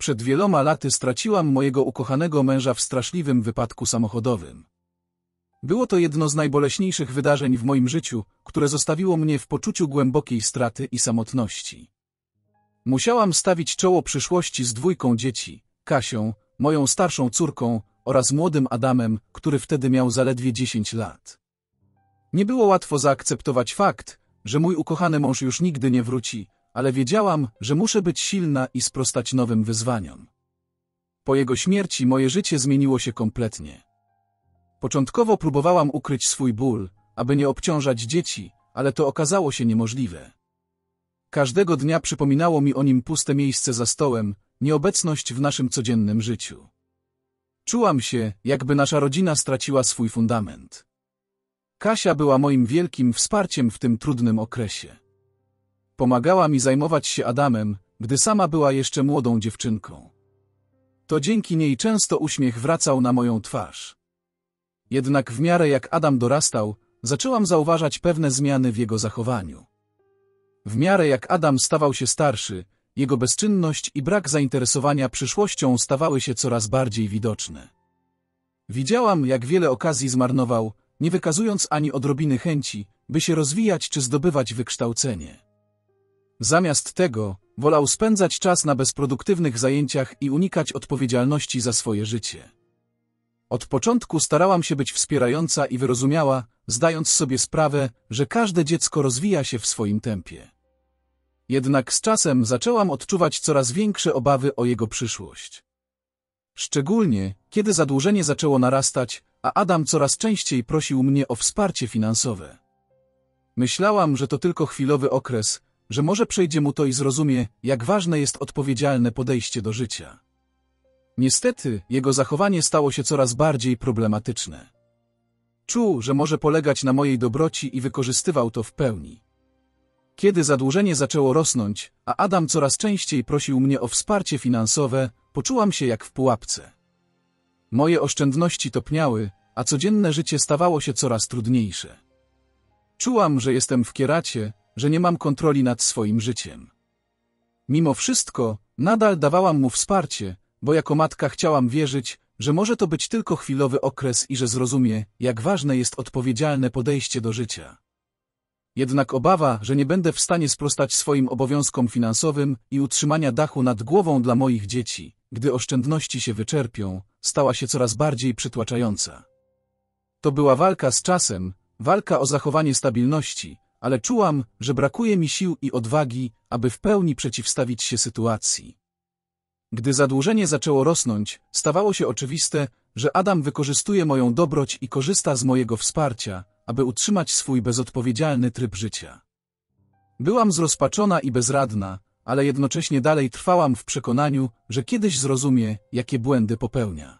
Przed wieloma laty straciłam mojego ukochanego męża w straszliwym wypadku samochodowym. Było to jedno z najboleśniejszych wydarzeń w moim życiu, które zostawiło mnie w poczuciu głębokiej straty i samotności. Musiałam stawić czoło przyszłości z 2 dzieci, Kasią, moją starszą córką, oraz młodym Adamem, który wtedy miał zaledwie 10 lat. Nie było łatwo zaakceptować fakt, że mój ukochany mąż już nigdy nie wróci, ale wiedziałam, że muszę być silna i sprostać nowym wyzwaniom. Po jego śmierci moje życie zmieniło się kompletnie. Początkowo próbowałam ukryć swój ból, aby nie obciążać dzieci, ale to okazało się niemożliwe. Każdego dnia przypominało mi o nim puste miejsce za stołem, nieobecność w naszym codziennym życiu. Czułam się, jakby nasza rodzina straciła swój fundament. Kasia była moim wielkim wsparciem w tym trudnym okresie. Pomagała mi zajmować się Adamem, gdy sama była jeszcze młodą dziewczynką. To dzięki niej często uśmiech wracał na moją twarz. Jednak w miarę jak Adam dorastał, zaczęłam zauważać pewne zmiany w jego zachowaniu. W miarę jak Adam stawał się starszy, jego bezczynność i brak zainteresowania przyszłością stawały się coraz bardziej widoczne. Widziałam, jak wiele okazji zmarnował, nie wykazując ani odrobiny chęci, by się rozwijać czy zdobywać wykształcenie. Zamiast tego, wolał spędzać czas na bezproduktywnych zajęciach i unikać odpowiedzialności za swoje życie. Od początku starałam się być wspierająca i wyrozumiała, zdając sobie sprawę, że każde dziecko rozwija się w swoim tempie. Jednak z czasem zaczęłam odczuwać coraz większe obawy o jego przyszłość. Szczególnie, kiedy zadłużenie zaczęło narastać, a Adam coraz częściej prosił mnie o wsparcie finansowe. Myślałam, że to tylko chwilowy okres, że może przejdzie mu to i zrozumie, jak ważne jest odpowiedzialne podejście do życia. Niestety, jego zachowanie stało się coraz bardziej problematyczne. Czuł, że może polegać na mojej dobroci i wykorzystywał to w pełni. Kiedy zadłużenie zaczęło rosnąć, a Adam coraz częściej prosił mnie o wsparcie finansowe, poczułam się jak w pułapce. Moje oszczędności topniały, a codzienne życie stawało się coraz trudniejsze. Czułam, że jestem w kieracie, że nie mam kontroli nad swoim życiem. Mimo wszystko, nadal dawałam mu wsparcie, bo jako matka chciałam wierzyć, że może to być tylko chwilowy okres i że zrozumie, jak ważne jest odpowiedzialne podejście do życia. Jednak obawa, że nie będę w stanie sprostać swoim obowiązkom finansowym i utrzymania dachu nad głową dla moich dzieci, gdy oszczędności się wyczerpią, stała się coraz bardziej przytłaczająca. To była walka z czasem, walka o zachowanie stabilności, ale czułam, że brakuje mi sił i odwagi, aby w pełni przeciwstawić się sytuacji. Gdy zadłużenie zaczęło rosnąć, stawało się oczywiste, że Adam wykorzystuje moją dobroć i korzysta z mojego wsparcia, aby utrzymać swój bezodpowiedzialny tryb życia. Byłam zrozpaczona i bezradna, ale jednocześnie dalej trwałam w przekonaniu, że kiedyś zrozumie, jakie błędy popełnia.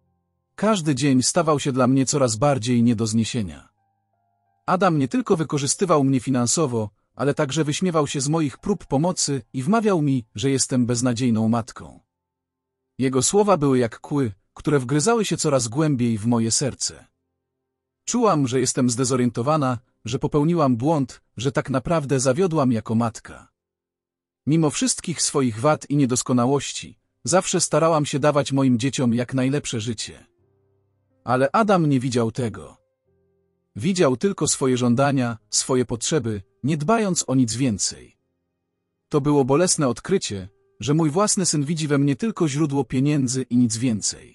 Każdy dzień stawał się dla mnie coraz bardziej nie do zniesienia. Adam nie tylko wykorzystywał mnie finansowo, ale także wyśmiewał się z moich prób pomocy i wmawiał mi, że jestem beznadziejną matką. Jego słowa były jak kły, które wgryzały się coraz głębiej w moje serce. Czułam, że jestem zdezorientowana, że popełniłam błąd, że tak naprawdę zawiodłam jako matka. Mimo wszystkich swoich wad i niedoskonałości, zawsze starałam się dawać moim dzieciom jak najlepsze życie. Ale Adam nie widział tego. Widział tylko swoje żądania, swoje potrzeby, nie dbając o nic więcej. To było bolesne odkrycie, że mój własny syn widzi we mnie tylko źródło pieniędzy i nic więcej.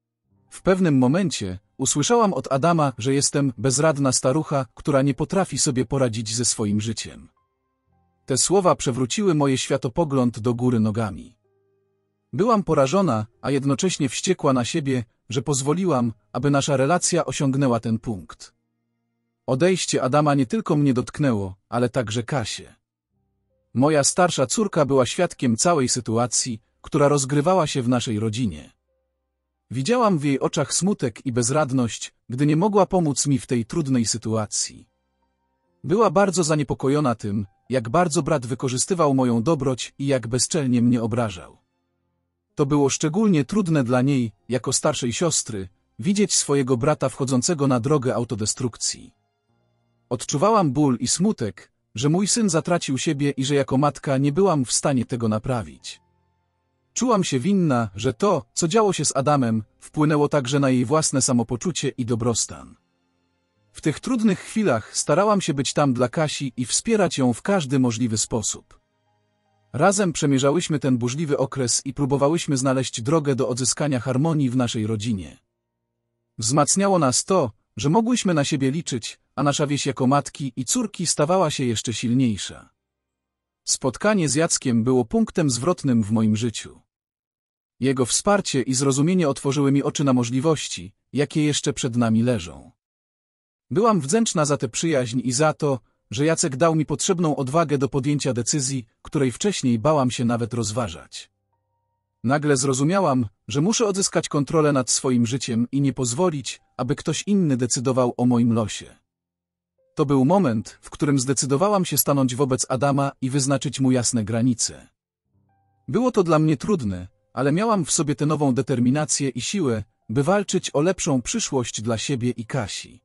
W pewnym momencie usłyszałam od Adama, że jestem bezradna starucha, która nie potrafi sobie poradzić ze swoim życiem. Te słowa przewróciły moje światopogląd do góry nogami. Byłam porażona, a jednocześnie wściekła na siebie, że pozwoliłam, aby nasza relacja osiągnęła ten punkt. Odejście Adama nie tylko mnie dotknęło, ale także Kasię. Moja starsza córka była świadkiem całej sytuacji, która rozgrywała się w naszej rodzinie. Widziałam w jej oczach smutek i bezradność, gdy nie mogła pomóc mi w tej trudnej sytuacji. Była bardzo zaniepokojona tym, jak bardzo brat wykorzystywał moją dobroć i jak bezczelnie mnie obrażał. To było szczególnie trudne dla niej, jako starszej siostry, widzieć swojego brata wchodzącego na drogę autodestrukcji. Odczuwałam ból i smutek, że mój syn zatracił siebie i że jako matka nie byłam w stanie tego naprawić. Czułam się winna, że to, co działo się z Adamem, wpłynęło także na jej własne samopoczucie i dobrostan. W tych trudnych chwilach starałam się być tam dla Kasi i wspierać ją w każdy możliwy sposób. Razem przemierzałyśmy ten burzliwy okres i próbowałyśmy znaleźć drogę do odzyskania harmonii w naszej rodzinie. Wzmacniało nas to, że mogłyśmy na siebie liczyć, a nasza więź jako matki i córki stawała się jeszcze silniejsza. Spotkanie z Jackiem było punktem zwrotnym w moim życiu. Jego wsparcie i zrozumienie otworzyły mi oczy na możliwości, jakie jeszcze przed nami leżą. Byłam wdzięczna za tę przyjaźń i za to, że Jacek dał mi potrzebną odwagę do podjęcia decyzji, której wcześniej bałam się nawet rozważać. Nagle zrozumiałam, że muszę odzyskać kontrolę nad swoim życiem i nie pozwolić, aby ktoś inny decydował o moim losie. To był moment, w którym zdecydowałam się stanąć wobec Adama i wyznaczyć mu jasne granice. Było to dla mnie trudne, ale miałam w sobie tę nową determinację i siłę, by walczyć o lepszą przyszłość dla siebie i Kasi.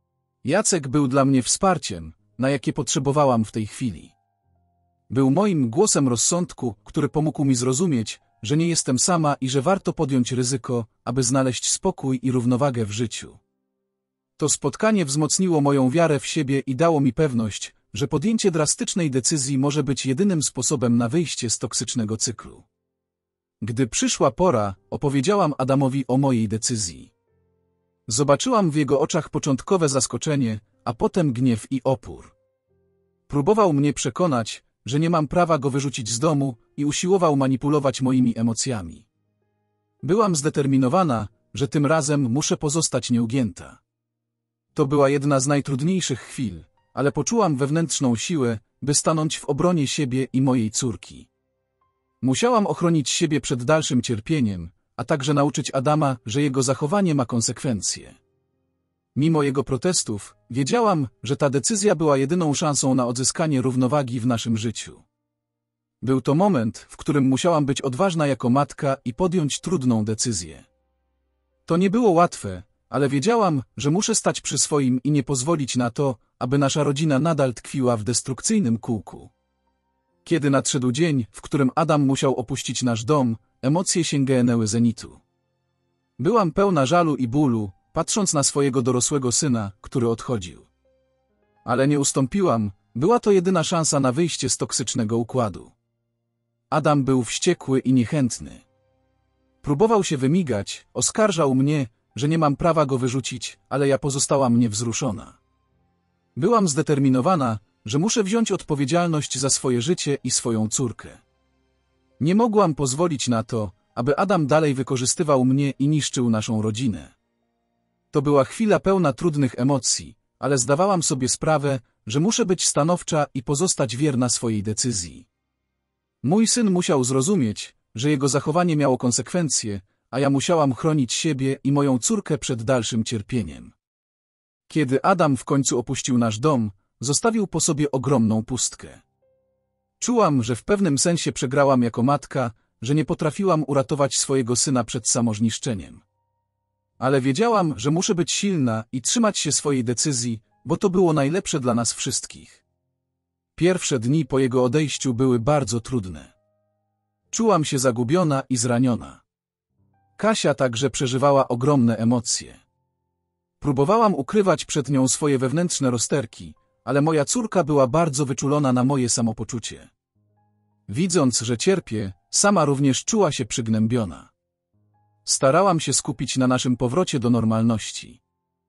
Jacek był dla mnie wsparciem, na jakie potrzebowałam w tej chwili. Był moim głosem rozsądku, który pomógł mi zrozumieć, że nie jestem sama i że warto podjąć ryzyko, aby znaleźć spokój i równowagę w życiu. To spotkanie wzmocniło moją wiarę w siebie i dało mi pewność, że podjęcie drastycznej decyzji może być jedynym sposobem na wyjście z toksycznego cyklu. Gdy przyszła pora, opowiedziałam Adamowi o mojej decyzji. Zobaczyłam w jego oczach początkowe zaskoczenie, a potem gniew i opór. Próbował mnie przekonać, że nie mam prawa go wyrzucić z domu i usiłował manipulować moimi emocjami. Byłam zdeterminowana, że tym razem muszę pozostać nieugięta. To była jedna z najtrudniejszych chwil, ale poczułam wewnętrzną siłę, by stanąć w obronie siebie i mojej córki. Musiałam ochronić siebie przed dalszym cierpieniem, a także nauczyć Adama, że jego zachowanie ma konsekwencje. Mimo jego protestów, wiedziałam, że ta decyzja była jedyną szansą na odzyskanie równowagi w naszym życiu. Był to moment, w którym musiałam być odważna jako matka i podjąć trudną decyzję. To nie było łatwe, ale wiedziałam, że muszę stać przy swoim i nie pozwolić na to, aby nasza rodzina nadal tkwiła w destrukcyjnym kółku. Kiedy nadszedł dzień, w którym Adam musiał opuścić nasz dom, emocje sięgnęły zenitu. Byłam pełna żalu i bólu, patrząc na swojego dorosłego syna, który odchodził. Ale nie ustąpiłam, była to jedyna szansa na wyjście z toksycznego układu. Adam był wściekły i niechętny. Próbował się wymigać, oskarżał mnie, że nie mam prawa go wyrzucić, ale ja pozostałam niewzruszona. Byłam zdeterminowana, że muszę wziąć odpowiedzialność za swoje życie i swoją córkę. Nie mogłam pozwolić na to, aby Adam dalej wykorzystywał mnie i niszczył naszą rodzinę. To była chwila pełna trudnych emocji, ale zdawałam sobie sprawę, że muszę być stanowcza i pozostać wierna swojej decyzji. Mój syn musiał zrozumieć, że jego zachowanie miało konsekwencje, a ja musiałam chronić siebie i moją córkę przed dalszym cierpieniem. Kiedy Adam w końcu opuścił nasz dom, zostawił po sobie ogromną pustkę. Czułam, że w pewnym sensie przegrałam jako matka, że nie potrafiłam uratować swojego syna przed samozniszczeniem. Ale wiedziałam, że muszę być silna i trzymać się swojej decyzji, bo to było najlepsze dla nas wszystkich. Pierwsze dni po jego odejściu były bardzo trudne. Czułam się zagubiona i zraniona. Kasia także przeżywała ogromne emocje. Próbowałam ukrywać przed nią swoje wewnętrzne rozterki, ale moja córka była bardzo wyczulona na moje samopoczucie. Widząc, że cierpię, sama również czuła się przygnębiona. Starałam się skupić na naszym powrocie do normalności.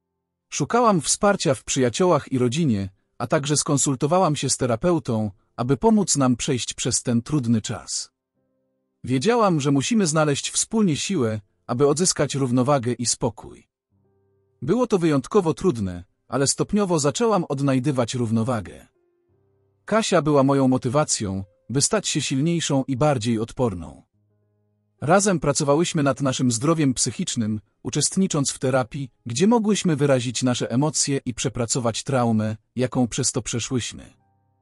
Szukałam wsparcia w przyjaciołach i rodzinie, a także skonsultowałam się z terapeutą, aby pomóc nam przejść przez ten trudny czas. Wiedziałam, że musimy znaleźć wspólnie siłę, aby odzyskać równowagę i spokój. Było to wyjątkowo trudne, ale stopniowo zaczęłam odnajdywać równowagę. Kasia była moją motywacją, by stać się silniejszą i bardziej odporną. Razem pracowałyśmy nad naszym zdrowiem psychicznym, uczestnicząc w terapii, gdzie mogłyśmy wyrazić nasze emocje i przepracować traumę, jaką przez to przeszłyśmy.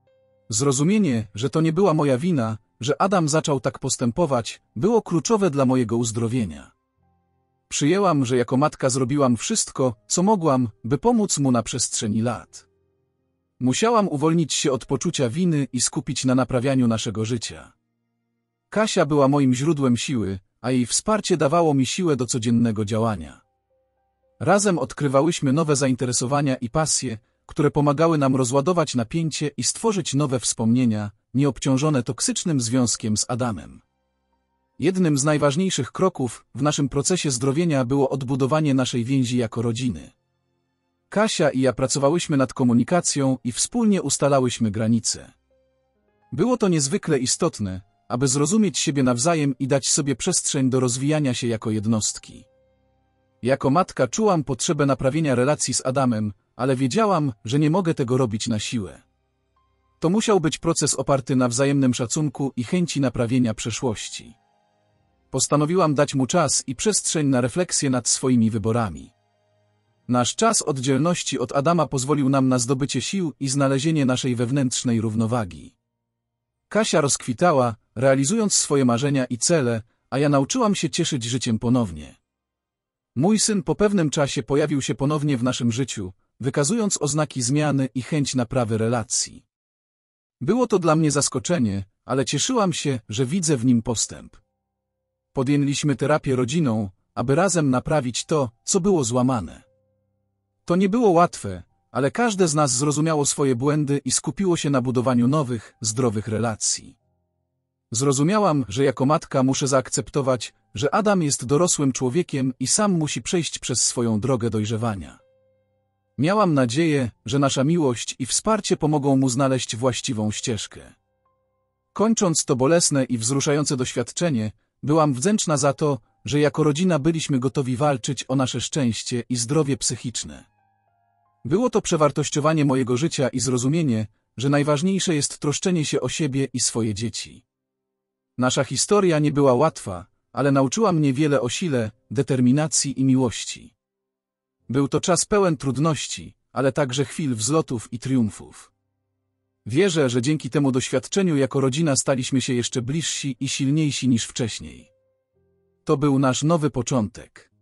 Zrozumienie, że to nie była moja wina, że Adam zaczął tak postępować, było kluczowe dla mojego uzdrowienia. Przyjęłam, że jako matka zrobiłam wszystko, co mogłam, by pomóc mu na przestrzeni lat. Musiałam uwolnić się od poczucia winy i skupić na naprawianiu naszego życia. Kasia była moim źródłem siły, a jej wsparcie dawało mi siłę do codziennego działania. Razem odkrywałyśmy nowe zainteresowania i pasje, które pomagały nam rozładować napięcie i stworzyć nowe wspomnienia, nieobciążone toksycznym związkiem z Adamem. Jednym z najważniejszych kroków w naszym procesie zdrowienia było odbudowanie naszej więzi jako rodziny. Kasia i ja pracowałyśmy nad komunikacją i wspólnie ustalałyśmy granice. Było to niezwykle istotne, aby zrozumieć siebie nawzajem i dać sobie przestrzeń do rozwijania się jako jednostki. Jako matka czułam potrzebę naprawienia relacji z Adamem, ale wiedziałam, że nie mogę tego robić na siłę. To musiał być proces oparty na wzajemnym szacunku i chęci naprawienia przeszłości. Postanowiłam dać mu czas i przestrzeń na refleksję nad swoimi wyborami. Nasz czas oddzielności od Adama pozwolił nam na zdobycie sił i znalezienie naszej wewnętrznej równowagi. Kasia rozkwitała, realizując swoje marzenia i cele, a ja nauczyłam się cieszyć życiem ponownie. Mój syn po pewnym czasie pojawił się ponownie w naszym życiu, wykazując oznaki zmiany i chęć naprawy relacji. Było to dla mnie zaskoczenie, ale cieszyłam się, że widzę w nim postęp. Podjęliśmy terapię rodziną, aby razem naprawić to, co było złamane. To nie było łatwe, ale każde z nas zrozumiało swoje błędy i skupiło się na budowaniu nowych, zdrowych relacji. Zrozumiałam, że jako matka muszę zaakceptować, że Adam jest dorosłym człowiekiem i sam musi przejść przez swoją drogę dojrzewania. Miałam nadzieję, że nasza miłość i wsparcie pomogą mu znaleźć właściwą ścieżkę. Kończąc to bolesne i wzruszające doświadczenie, byłam wdzięczna za to, że jako rodzina byliśmy gotowi walczyć o nasze szczęście i zdrowie psychiczne. Było to przewartościowanie mojego życia i zrozumienie, że najważniejsze jest troszczenie się o siebie i swoje dzieci. Nasza historia nie była łatwa, ale nauczyła mnie wiele o sile, determinacji i miłości. Był to czas pełen trudności, ale także chwil wzlotów i triumfów. Wierzę, że dzięki temu doświadczeniu jako rodzina staliśmy się jeszcze bliżsi i silniejsi niż wcześniej. To był nasz nowy początek.